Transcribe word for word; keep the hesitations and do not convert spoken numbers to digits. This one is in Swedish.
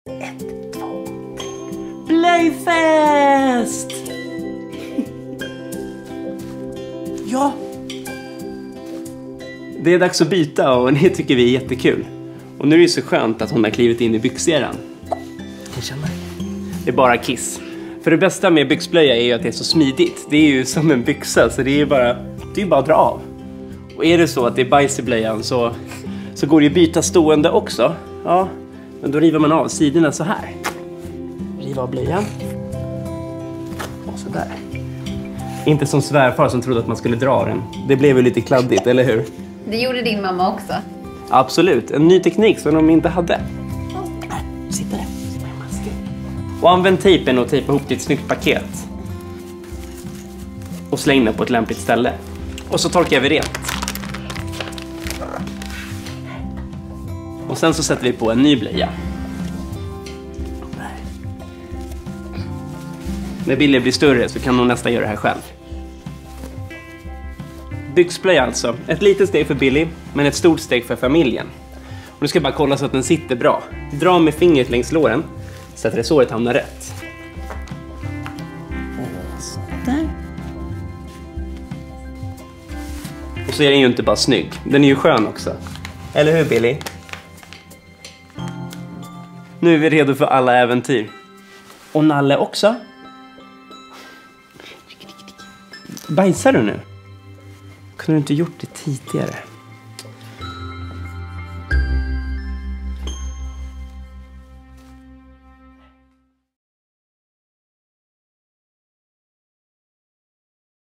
Ett, två, tre. Blöjfest! Ja. Det är dags att byta och det tycker vi är jättekul. Och nu är det så skönt att hon har klivit in i byxeran. Jag känner. Det är bara kiss. För det bästa med byxblöja är ju att det är så smidigt. Det är ju som en byxa, så det är ju bara, det är bara att dra av. Och är det så att det är bajs i blöjan så, så går det ju byta stående också. Ja, men då river man av sidorna så här. Riva av blöjan. Och så där. Inte som svärfar som trodde att man skulle dra den. Det blev ju lite kladdigt, eller hur? Det gjorde din mamma också. Absolut, en ny teknik som de inte hade. Här, sitter det. Och använd tejpen och tejpa ihop till ett snyggt paket. Och släng den på ett lämpligt ställe. Och så torkar vi rent. Och sen så sätter vi på en ny blöja. När Billy blir större så kan hon nästan göra det här själv. Byxblöja alltså. Ett litet steg för Billy, men ett stort steg för familjen. Och nu ska jag bara kolla så att den sitter bra. Dra med fingret längs låren så att resåret hamnar rätt. Så där. Och så är den ju inte bara snygg. Den är ju skön också. Eller hur, Billy? Nu är vi redo för alla äventyr. Och Nalle också. Bajsar du nu? Kunde du inte gjort det tidigare?